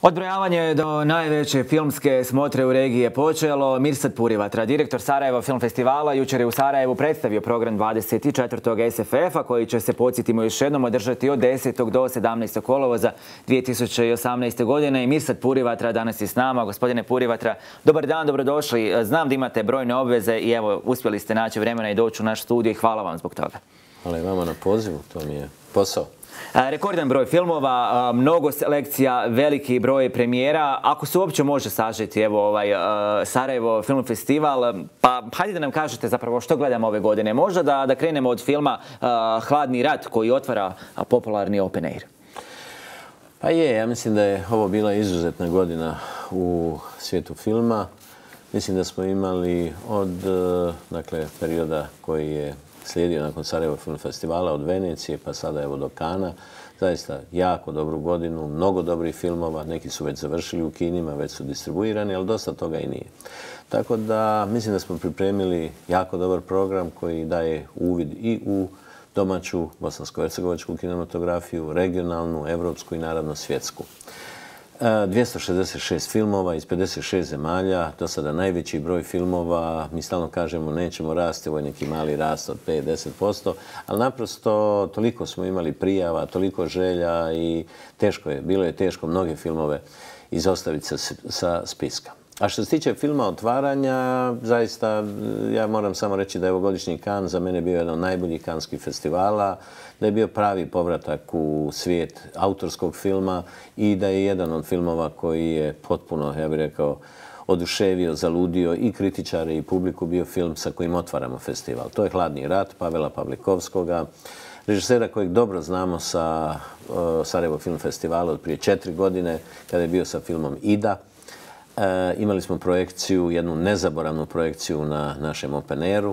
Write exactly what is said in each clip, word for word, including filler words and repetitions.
Odbrojavanje do najveće filmske smotre u regiji je počelo. Mirsad Purivatra, direktor Sarajevo Film Festivala, jučer je u Sarajevu predstavio program dvadeset četvrtog S F F-a koji će se, podsjetimo još jednom, održati od desetog do sedamnaestog kolovoza dvije tisuće osamnaeste. godine. I Mirsad Purivatra danas je s nama. Gospodine Purivatra, dobar dan, dobrodošli. Znam da imate brojne obveze i evo, uspjeli ste naći vremena i doći u naš studij. Hvala vam zbog toga. Hvala i vama na pozivu, to mi je posao. Rekordan broj filmova, mnogo selekcija, veliki broj premijera. Ako se uopće može sažeti evo, ovaj, Sarajevo Film Festival, pa hajde da nam kažete zapravo što gledamo ove godine. Možda da, da krenemo od filma uh, Hladni rat koji otvara popularni Open Air. Pa je, ja mislim da je ovo bila izuzetna godina u svijetu filma. Mislim da smo imali od dakle, perioda koji je slijedio nakon Sarajevo Film Festivala, od Venecije pa sada evo do Kana. Zaista jako dobru godinu, mnogo dobrih filmova, neki su već završili u kinima, već su distribuirani, ali dosta toga i nije. Tako da mislim da smo pripremili jako dobar program koji daje uvid i u domaću bosansko-hercegovačku kinematografiju, regionalnu, evropsku i naravno svjetsku. dvjesto šezdeset šest filmova iz pedeset šest zemalja, do sada najveći broj filmova. Mi stalno kažemo nećemo rasti, ovo je neki mali rast od pet do deset posto, ali naprosto toliko smo imali prijava, toliko želja i teško je, bilo je teško mnoge filmove izostaviti sa, sa spiska. A što se tiče filma otvaranja, zaista ja moram samo reći da je ovogodišnji Kan za mene bio jedan od najboljih kanskih festivala, da je bio pravi povratak u svijet autorskog filma i da je jedan od filmova koji je potpuno, ja bih rekao, oduševio, zaludio i kritičare i publiku, bio film sa kojim otvaramo festival. To je Hladni rat Pavela Pavlikovskoga, režisera kojeg dobro znamo sa uh, Sarajevo Film Festivala od prije četiri godine, kada je bio sa filmom Ida. E, imali smo projekciju, jednu nezaboravnu projekciju na našem Open Airu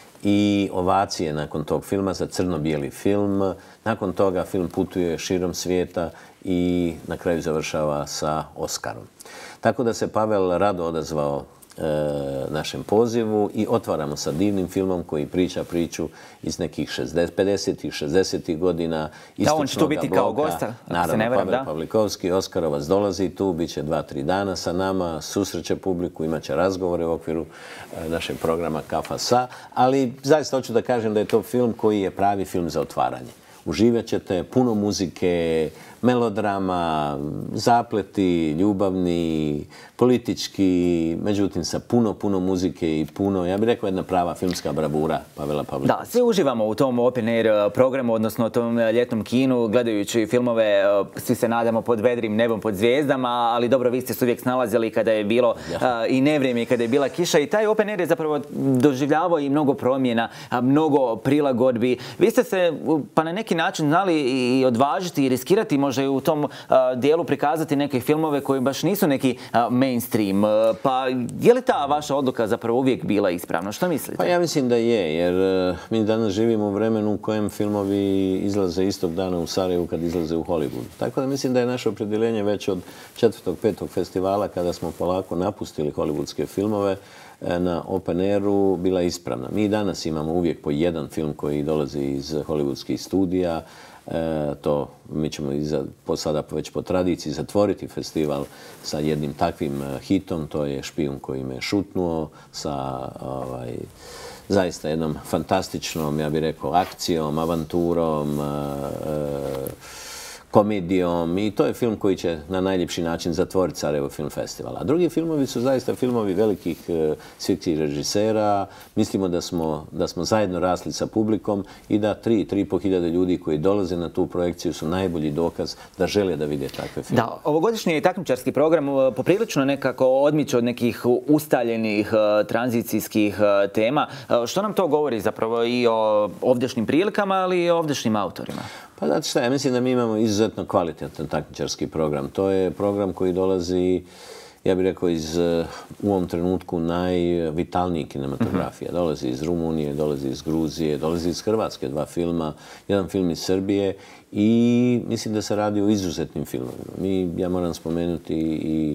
i ovacije nakon tog filma za crno-bijeli film. Nakon toga film putuje širom svijeta i na kraju završava sa Oskarom. Tako da se Pavel rado odazvao e, našem pozivu i otvaramo sa divnim filmom koji priča priču iz nekih pedesetih, šezdesetih godina istočnoga bloka. Da, on će tu biti kao gosta, naravno, se ne veram, Pavel da. Pavlikovski, Oskarovac dolazi tu, bit će dva, tri dana sa nama, susreće publiku, imat će razgovore u okviru e, našeg programa Kafa Sa, ali zaista hoću da kažem da je to film koji je pravi film za otvaranje. Uživat ćete puno muzike, melodrama, zapleti, ljubavni, politički, međutim sa puno, puno muzike i puno, ja bih rekao, jedna prava filmska bravura Pavela Pavlikovskog. Da, svi uživamo u tom Open Air programu, odnosno tom ljetnom kinu, gledajući filmove, svi se nadamo pod vedrim nebom, pod zvijezdama, ali dobro, vi ste se uvijek snalazili kada je bilo ja. i nevrijeme i kada je bila kiša i taj Open Air je zapravo doživljavao i mnogo promjena, mnogo prilagodbi. Vi ste se pa na neki način znali i odvažiti i riskirati možda i u tom uh, dijelu prikazati neke filmove koji baš nisu neki uh, mainstream. Uh, pa je li ta vaša odluka zapravo uvijek bila ispravna? Što mislite? Pa ja mislim da je, jer uh, mi danas živimo u vremenu u kojem filmovi izlaze istog dana u Sarajevu kad izlaze u Hollywoodu. Tako da mislim da je naše opredjeljenje već od četvrtog, petog festivala kada smo polako napustili hollywoodske filmove na Open Airu bila ispravna. Mi danas imamo uvijek po jedan film koji dolazi iz hollywoodskih studija. E, to mi ćemo iza, po sada već po tradiciji zatvoriti festival sa jednim takvim hitom. To je Špijun koji me šutnuo sa ovaj, zaista jednom fantastičnom, ja bih rekao, akcijom, avanturom, e, komedijom i to je film koji će na najljepši način zatvoriti Sarajevo Film Festival. A drugi filmovi su zaista filmovi velikih e, svjetskih režisera. Mislimo da smo, da smo zajedno rasli sa publikom i da tri, tri i po hiljade ljudi koji dolaze na tu projekciju su najbolji dokaz da žele da vide takve filmove. Da, ovogodišnji takmičarski program poprilično nekako odmiče od nekih ustaljenih tranzicijskih tema. Što nam to govori zapravo i o ovdješnjim prilikama, ali i o ovdješnjim autorima? Pa znate šta, ja mislim da mi imamo izuzetno kvalitetan takmičarski program. To je program koji dolazi, ja bih rekao, iz u ovom trenutku najvitalnijih kinematografija. Dolazi iz Rumunije, dolazi iz Gruzije, dolazi iz Hrvatske, dva filma, jedan film iz Srbije i mislim da se radi o izuzetnim filmovima. Mi, ja moram spomenuti i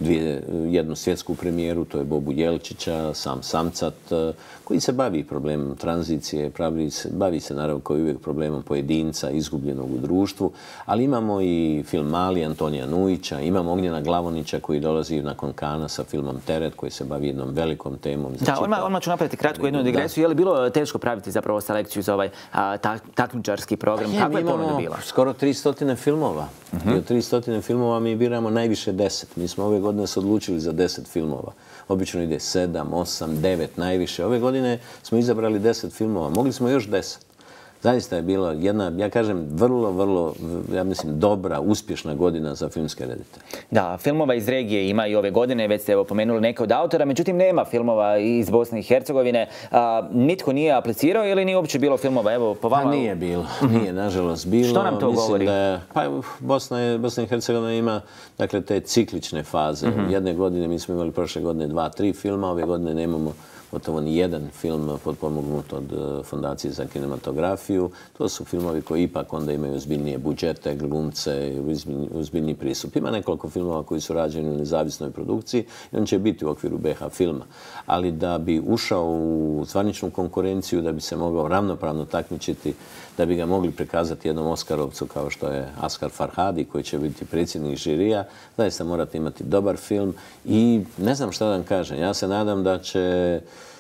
dvije, jednu svjetsku premijeru, to je Bobu Jelčića, Sam Samcat, koji se bavi problemom tranzicije, pravi se, bavi se naravno kao i uvijek problemom pojedinca izgubljenog u društvu, ali imamo i film Mali Antonija Nujića, imamo Ognjena Glavonića koji dolazi nakon Kana sa filmom Teret koji se bavi jednom velikom temom. Da, odmah, odmah ću napraviti kratku jednu digresiju. Je li bilo teško praviti zapravo selekciju za ovaj a, tak, takmičarski program? Kako je ponuda bila? Skoro tristo filmova. Uh-huh. I od tristo filmova mi biramo najviše deset. Mi smo ove godine se odlučili za deset filmova. Obično ide sedam, osam, devet najviše. Ove godine smo izabrali deset filmova. Mogli smo još deset. Zaista je bila jedna, ja kažem, vrlo, vrlo, ja mislim, dobra, uspješna godina za filmske reditelje. Da, filmova iz regije ima i ove godine, već ste evo pomenuli neke od autora, međutim nema filmova iz Bosne i Hercegovine. A, nitko nije aplicirao ili nije uopće bilo filmova? Evo, po vama... Pa nije bilo, nije nažalost bilo. Što nam to mislim govori? Da je, pa Bosna, je, Bosna i Hercegovina ima dakle, te ciklične faze. Mm-hmm. Jedne godine mi smo imali prošle godine dva, tri filma, ove godine nemamo gotovo ni jedan film potpomognut od Fondacije za kinematografiju. To su filmovi koji ipak onda imaju ozbiljnije budžete, glumce, ozbiljniji pristup. Ima nekoliko filmova koji su rađeni u nezavisnoj produkciji i on će biti u okviru B H filma. Ali da bi ušao u zvaničnu konkurenciju, da bi se mogao ravnopravno takmičiti, da bi ga mogli prikazati jednom Oskarovcu kao što je Askar Farhadi, koji će biti predsjednik žirija, zaista morate imati dobar film i ne znam šta da vam kažem. Ja se nadam da će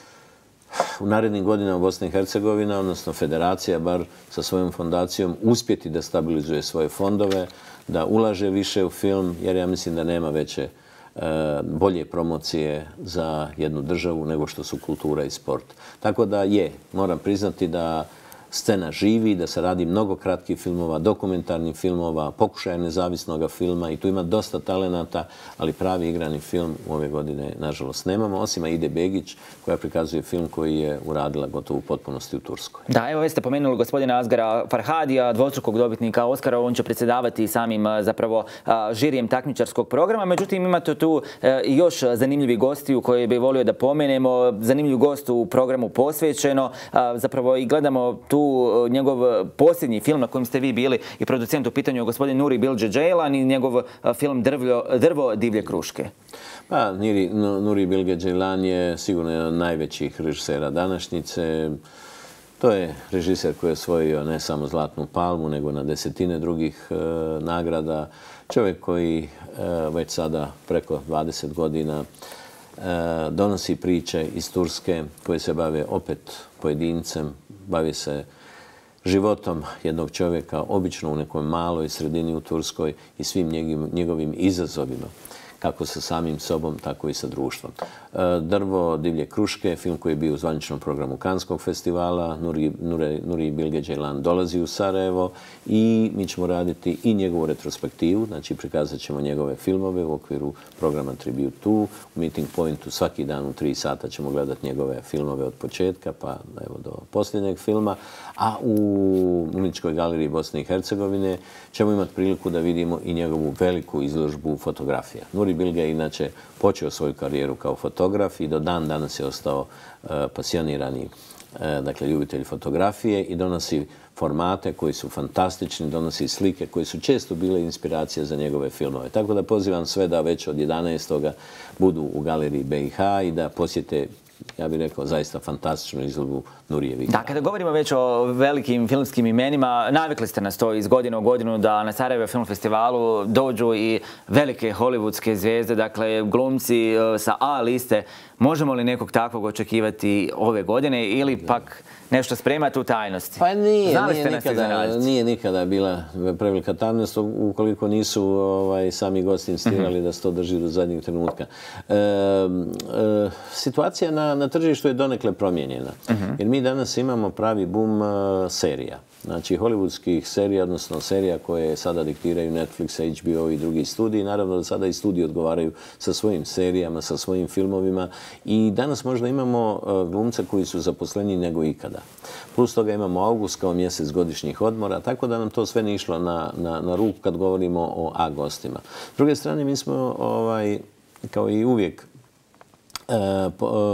u narednim godinama Bosna i Hercegovina, odnosno federacija, bar sa svojom fondacijom, uspjeti da stabilizuje svoje fondove, da ulaže više u film, jer ja mislim da nema veće bolje promocije za jednu državu nego što su kultura i sport. Tako da je, moram priznati da scena živi, da se radi mnogo kratkih filmova, dokumentarnih filmova, pokušaja nezavisnog filma i tu ima dosta talenata, ali pravi igrani film u ove godine, nažalost, nemamo, osim Aide Begić, koja prikazuje film koji je uradila gotovo u potpunosti u Turskoj. Da, evo već ste pomenuli gospodina Asgara Farhadija, dvostrukog dobitnika Oskara, on će predsjedavati samim zapravo žirijem takmičarskog programa, međutim imate tu još zanimljivi gostiju koje bi volio da pomenemo, zanimljiv gost u programu Posvećeno, zapravo i gledamo tu njegov posljednji film na kojem ste vi bili i producent u pitanju gospodin Nuri Bilge Ceylan i njegov film Drvljo, Drvo divlje kruške. Pa, Nuri, Nuri Bilge Ceylan je sigurno jedan od najvećih režisera današnjice. To je režiser koji je osvojio ne samo Zlatnu palmu, nego na desetine drugih e, nagrada. Čovjek koji e, već sada preko dvadeset godina e, donosi priče iz Turske koje se bave opet pojedincem, bavi se životom jednog čovjeka, obično u nekoj maloj sredini u Turskoj i svim njegovim izazovima, kako sa samim sobom, tako i sa društvom. Drvo divlje kruške, film koji je bio u zvaničnom programu Kanskog festivala, Nuri, Nuri, Nuri Bilge Ceylan dolazi u Sarajevo i mi ćemo raditi i njegovu retrospektivu, znači prikazat ćemo njegove filmove u okviru programa Tribute tu. U Meeting Pointu svaki dan u tri sata ćemo gledati njegove filmove od početka pa evo do posljednjeg filma, a u Umetničkoj galeriji Bosne i Hercegovine ćemo imati priliku da vidimo i njegovu veliku izložbu fotografija. Nuri Bilge je inače počeo svoju karijeru kao fotograf i do dan danas je ostao uh, pasionirani uh, dakle, ljubitelj fotografije i donosi formate koji su fantastični, donosi slike koje su često bile inspiracija za njegove filmove. Tako da pozivam sve da već od jedanaestoga budu u galeriji B i H i da posjete, ja bih rekao, zaista fantastičnu izložbu Nurijevih. Da, kada govorimo već o velikim filmskim imenima, navikli ste nas to iz godine u godinu da na Sarajevo Film Festivalu dođu i velike hollywoodske zvijezde, dakle glumci sa A liste. Možemo li nekog takvog očekivati ove godine ili pak nešto spremati u tajnosti? Pa nije, nije nikada, nije nikada bila prevelika tajnost ukoliko nisu ovaj, sami gosti insistirali mm-hmm. da se to drži do zadnjeg trenutka. E, e, situacija na, na tržištu je donekle promijenjena. Mm-hmm. Jer mi danas imamo pravi bum uh, serija. Znači, hollywoodskih serija, odnosno serija koje sada diktiraju Netflix, H B O i drugi studiji. Naravno da sada i studiji odgovaraju sa svojim serijama, sa svojim filmovima. I danas možda imamo uh, glumce koji su zaposleniji nego ikada. Plus toga imamo august kao mjesec godišnjih odmora, tako da nam to sve ne išlo na, na, na ruku kad govorimo o A gostima. S druge strane, mi smo ovaj, kao i uvijek uh, po, uh,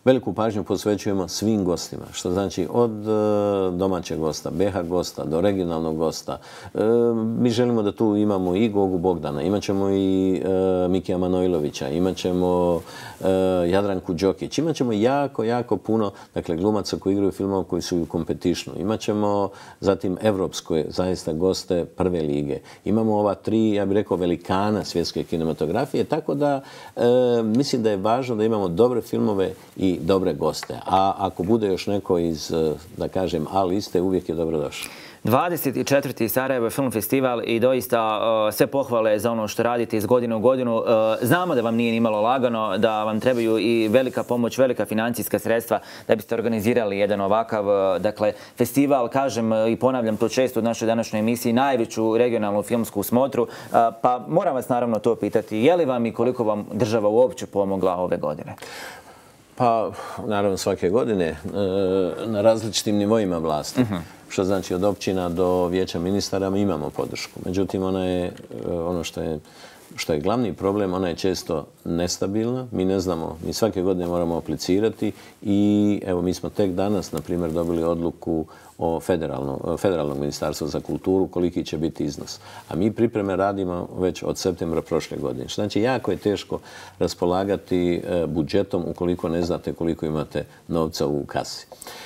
veliku pažnju posvećujemo svim gostima, što znači od domaćeg gosta, be ha gosta, do regionalnog gosta. Mi želimo da tu imamo i Gogu Bogdana, imat ćemo i Mikija Manojlovića, imat ćemo Jadranku Đokić, imat ćemo jako, jako puno, dakle, glumaca koji igraju filmova koji su u competitionu. Imat ćemo zatim evropske, zaista, goste prve lige. Imamo ova tri, ja bih rekao, velikana svjetske kinematografije, tako da mislim da je važno da imamo dobre filmove i dobre goste. A ako bude još neko iz, da kažem, A liste, uvijek je dobrodošao. dvadeset četvrti Sarajevo Film Festival i doista sve pohvale za ono što radite iz godine u godinu. Znamo da vam nije nimalo lagano, da vam trebaju i velika pomoć, velika financijska sredstva da biste organizirali jedan ovakav, dakle, festival, kažem i ponavljam to često u našoj današnjoj emisiji, najveću regionalnu filmsku smotru. Pa moram vas naravno to pitati, je li vam i koliko vam država uopće pomogla ove godine? Pa, naravno, svake godine na različitim nivoima vlasti. Što znači od općina do vijeća ministara mi imamo podršku. Međutim, ona je, ono što je, što je glavni problem, ona je često nestabilna. Mi ne znamo, mi svake godine moramo aplicirati i evo mi smo tek danas, na primjer, dobili odluku o federalnog ministarstva za kulturu koliki će biti iznos. A mi pripreme radimo već od septembra prošle godine. Što znači, jako je teško raspolagati budžetom ukoliko ne znate koliko imate novca u kasi.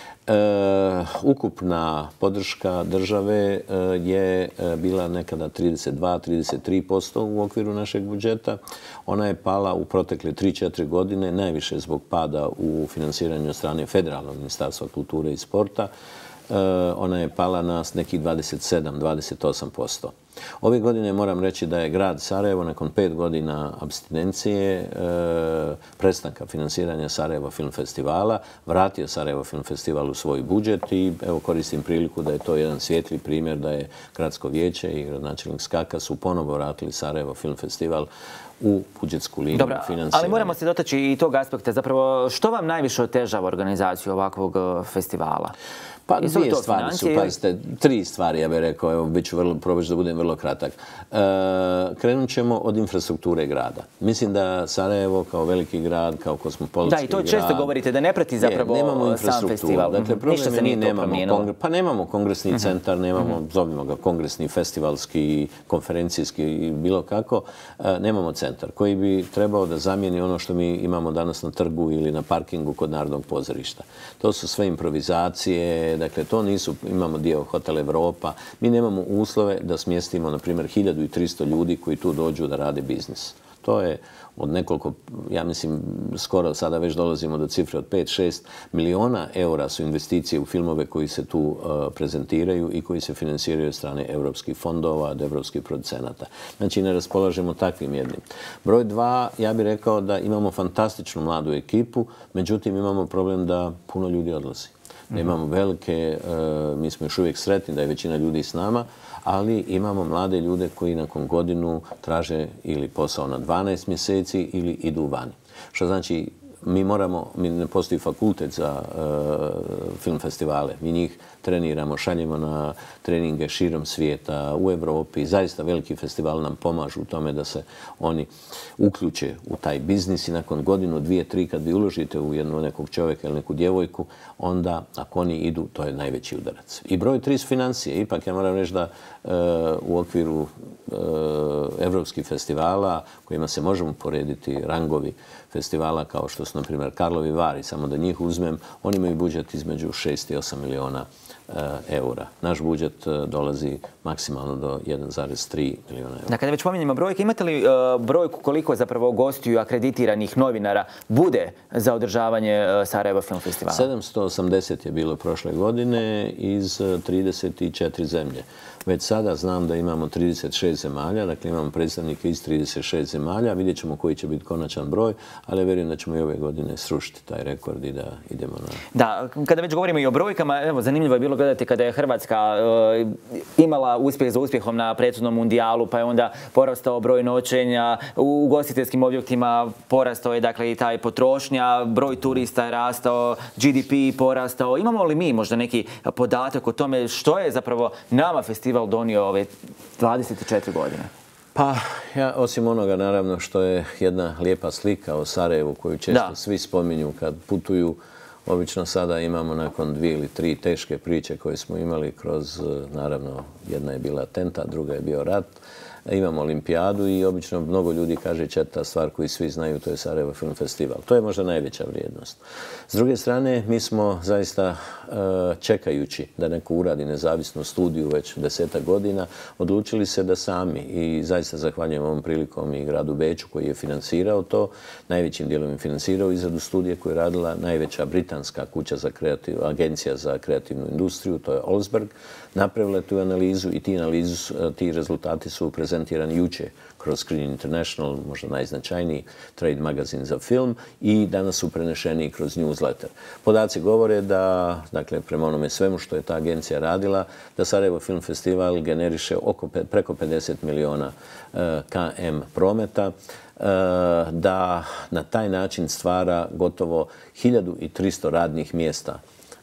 Ukupna podrška države je bila nekada trideset dva do trideset tri posto u okviru našeg budžeta. Ona je pala u protekle tri do četiri godine, najviše zbog pada u finansiranju od strane Federalnog ministarstva kulture i sporta. Ona je pala na nekih dvadeset sedam do dvadeset osam posto. Ove godine moram reći da je grad Sarajevo nakon pet godina apstinencije, prestanka finansiranja Sarajevo Film Festivala, vratio Sarajevo Film Festival u svoj budžet i evo koristim priliku da je to jedan svijetli primjer da je gradsko vijeće i gradonačelnik Skaka su ponovo vratili Sarajevo Film Festival u budžetsku liniju finansiranja. Ali moramo se dotaći i tog aspekta. Zapravo, što vam najviše otežava organizaciju ovakvog festivala? Pa dvije stvari su, pazite, tri stvari, ja bih rekao, evo, bit ću vrlo, probaći da budem vrlo kratak. Krenut ćemo od infrastrukture grada. Mislim da Sarajevo kao veliki grad, kao kosmopolitski grad... Da, i to često govorite, da ne prati zapravo sam festival. Dakle, problem je mi nemamo, pa nemamo kongresni centar, nemamo, zovimo ga kongresni, festivalski, konferencijski i bilo kako, nemamo centar koji bi trebao da zamijeni ono što mi imamo danas na trgu ili na parkingu kod Narodnog pozorišta. To su sve improvizacije. Dakle, to nisu, imamo dio Hotel Evropa. Mi nemamo uslove da smjestimo, na primjer, hiljadu tristo ljudi koji tu dođu da rade biznis. To je od nekoliko, ja mislim, skoro sada već dolazimo do cifre od pet do šest miliona eura su investicije u filmove koji se tu prezentiraju i koji se finansiraju od strane evropskih fondova, od evropskih producenata. Znači, ne raspolažemo takvim jednim. Broj dva, ja bih rekao da imamo fantastičnu mladu ekipu, međutim, imamo problem da puno ljudi odlazi. Da imamo velike, mi smo još uvijek sretni da je većina ljudi s nama, ali imamo mlade ljude koji nakon godinu traže ili posao na dvanaest mjeseci ili idu vani. Što znači, mi moramo, mi ne postoji fakultet za film festivale. Mi njih treniramo, šaljemo na treninge širom svijeta, u Evropi. Zaista veliki festival nam pomažu u tome da se oni uključe u taj biznis i nakon godinu, dvije, tri, kad vi uložite u jednog nekog čovjeka ili neku djevojku, onda ako oni idu, to je najveći udarac. I broj tri su financije. Ipak ja moram reći da u okviru evropskih festivala kojima se možemo porediti rangovi festivala kao što su, na primjer, Karlovi Vari, samo da njih uzmem, oni imaju budžet između šest i osam miliona eura. Naš budžet dolazi maksimalno do jedan zarez tri miliona eura. Da, kada već pominjemo brojke, imate li brojku koliko zapravo gostiju akreditiranih novinara bude za održavanje Sarajevo Film Festivala? sedamsto osamdeset je bilo prošle godine iz trideset četiri zemlje. Već sada znam da imamo trideset šest zemalja, dakle imamo predstavnike iz trideset šest zemalja, vidjet ćemo koji će biti konačan broj, ali vjerujem da ćemo i ove godine srušiti taj rekord i da idemo na... Da, kada već govorimo i o brojkama, evo, zanimljivo je bilo gledati kada je Hrvatska imala uspjeh za uspjehom na prethodnom mundijalu, pa je onda porastao broj noćenja, u ugostiteljskim objektima porastao je, dakle, i taj potrošnja, broj turista je rastao, G D P porastao. Imamo li mi možda neki podatak o tome što je zapravo nama festival donio ove dvadeset četiri godine? Pa, ja, osim onoga, naravno, što je jedna lijepa slika o Sarajevu koju često svi spominju kad putuju, obično sada imamo nakon dvije ili tri teške priče koje smo imali kroz, naravno, jedna je bila atentat, druga je bio rat. Imamo olimpijadu i obično mnogo ljudi kaže četa stvar koju svi znaju, to je Sarajevo Film Festival. To je možda najveća vrijednost. S druge strane, mi smo zaista čekajući da neko uradi nezavisnu studiju već desetak godina, odlučili se da sami, i zaista zahvaljujem ovom prilikom i gradu Beču koji je financirao to, najvećim dijelom je financirao izradu studije koju je radila najveća britanska kuća za kreativ, agencija za kreativnu industriju, to je Olsberg, napravila tu analizu i ti, analizu, ti rezultati su prezentirani jučer kroz Screen International, možda najznačajniji trade magazin za film, i danas su prenešeni kroz newsletter. Podaci govore da, dakle, prema onome svemu što je ta agencija radila, da Sarajevo Film Festival generiše oko, preko pedeset miliona km prometa, da na taj način stvara gotovo hiljadu i tristo radnih mjesta,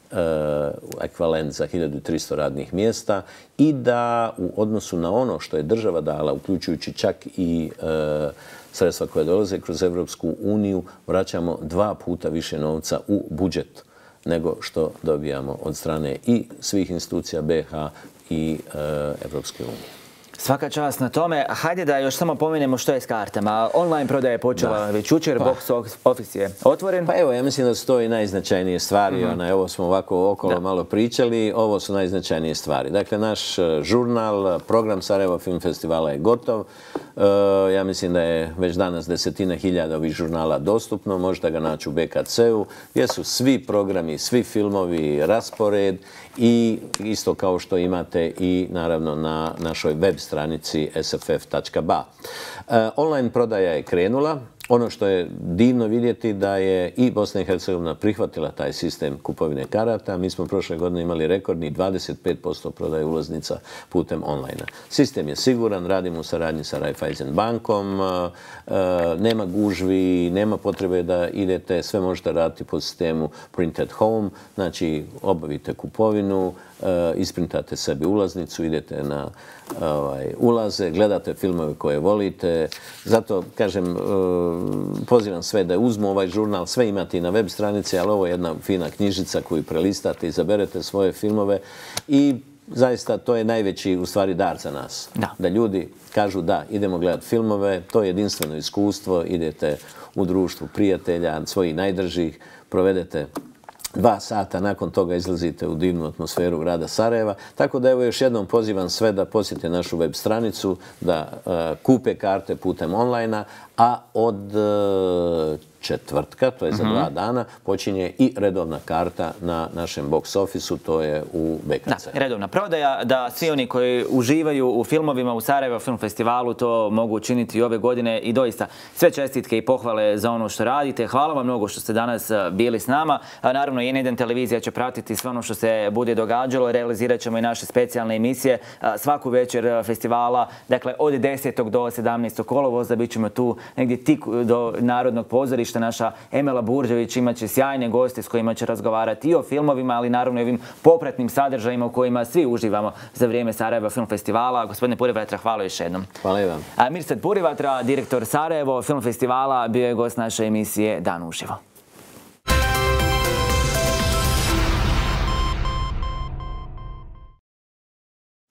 ekvivalent za hiljadu tristo radnih mjesta, i da u odnosu na ono što je država dala, uključujući čak i e, sredstva koje dolaze kroz Evropsku uniju, vraćamo dva puta više novca u budžet nego što dobijamo od strane i svih institucija B H i e, Evropske unije. Svaka čast na tome. Hajde da još samo pomenemo što je s kartama. Online prodaja je počela već jučer, box office je otvoren. Pa evo, ja mislim da su to i najznačajnije stvari. Ovo smo ovako okolo malo pričali. Ovo su najznačajnije stvari. Dakle, naš žurnal, program Sarajevo Film Festivala je gotov. Ja mislim da je već danas desetine hiljada ovih žurnala dostupno. Možete ga naći u B K C-u, gdje su svi programi, svi filmovi, raspored, i isto kao što imate i naravno na našoj web stranici s f f tačka b a. Online prodaja je krenula. Ono što je divno vidjeti da je i Bosna i Hercegovina prihvatila taj sistem kupovine karata. Mi smo prošle godine imali rekordni dvadeset pet posto prodaje ulaznica putem online. Sistem je siguran, radimo u saradnji sa Raiffeisen bankom, nema gužvi, nema potrebe da idete, sve možete raditi po sistemu print at home, znači obavite kupovinu, isprintate sebi ulaznicu, idete na ovaj, ulaze, gledate filmove koje volite. Zato, kažem, pozivam sve da uzmu ovaj žurnal, sve imate i na web stranici, ali ovo je jedna fina knjižica koju prelistate, izaberete svoje filmove i zaista to je najveći, u stvari, dar za nas. Da, da ljudi kažu da, idemo gledati filmove, to je jedinstveno iskustvo, idete u društvu prijatelja, svojih najdržih, provedete dva sata, nakon toga izlazite u divnu atmosferu grada Sarajeva. Tako da evo još jednom pozivam sve da posjete našu web stranicu, da uh, kupe karte putem online-a, a od uh, četvrtka, to je za dva dana, počinje i redovna karta na našem box office-u, to je u B K C. Da, redovna prodaja, da svi oni koji uživaju u filmovima u Sarajevo Film Festivalu to mogu učiniti i ove godine, i doista sve čestitke i pohvale za ono što radite. Hvala vam mnogo što ste danas bili s nama. Naravno, N jedan televizija će pratiti sve ono što se bude događalo, realizirat ćemo i naše specijalne emisije svaku večer festivala, dakle od desetog do sedamnaestog kolovoza, bit ćemo tu negdje tik do Narodnog pozorišta. Naša Emela Burđević imaće sjajne goste s kojima će razgovarati i o filmovima, ali naravno i ovim popratnim sadržajima u kojima svi uživamo za vrijeme Sarajevo Film Festivala. Gospodine Purivatra, hvala još jednom. Hvala i vam. Mirsad Purivatra, direktor Sarajevo Film Festivala, bio je gost naše emisije Dan uživo.